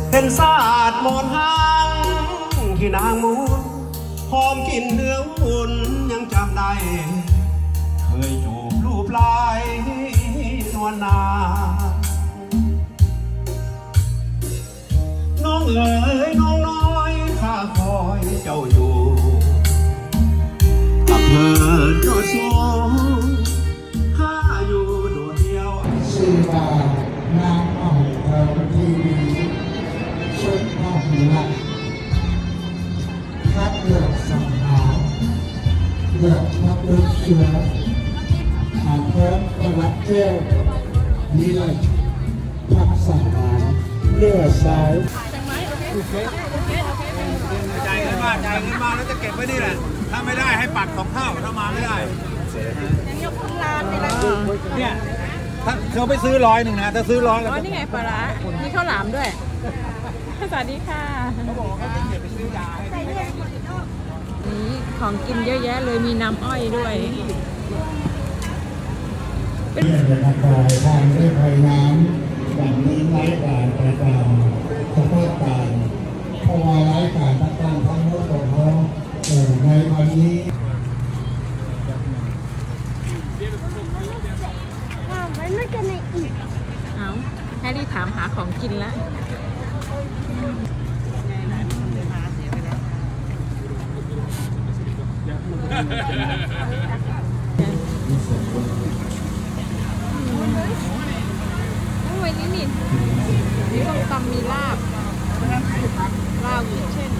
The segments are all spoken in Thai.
เห็นศาสตร์มอนหางที่นางมูนหอมกินเนื้อหุ่นยังจำได้เคยจูบรูปลายนวลนาน้องเอ๋ยน้องน้อยข้าคอยเจ้าอยู่กับเธอยอดสูงข้าอยู่โดดเดียวชื่อว่านางอ้อยเธอทีวีชุดน้องรักคัดเลือกสังหารเลือกนักเลือกเชืออาเพิ่มประวัติเจ้านี่เลยพักสังหารเลือกสายจ่ายเงินมาแล้วจะเก็บไว้นี่แหละถ้าไม่ได้ให้ปัก2 เท่าถ้ามาไม่ได้ยังยกทั้งร้านเลยนะเนี่ยถ้าเขาไปซื้อ100นะถ้าซื้อ100แล้วนี่ไงปลาร้ามีข้าวหลามด้วยสวัสดีค่ะเขาบอกเขาจะเก็บไปซื้อยาให้นี่ของกินเยอะแยะเลยมีน้ำอ้อยด้วยเป็นนักกายทางด้วยไฟน้ำแบบนี้ไร้การประจำสภาพการเพราะว่าไร้การประจำทั้งหมดของเขาในวันนี้ไม่กันในอีกเอาแฮร์รี่ถามหาของกินแล้วโอ้ยนี่มีส้มตำมีลาบคิทเช่น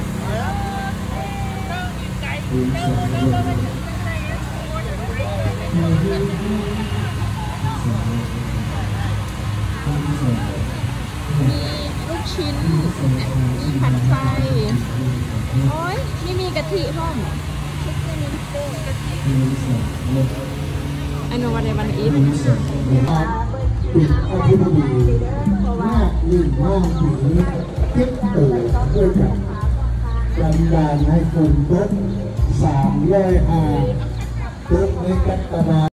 มีลูกชิ้นมีผัดไทยโอ้ยนี่มีกะทิห้องอันนู้นวันในวันอีฟปิดอธิบดีหน้าลื่นห้องผีคิดตู่ด้วยกันบันดาลให้คุณเบิ้ล305เบิ้ลในกัตตา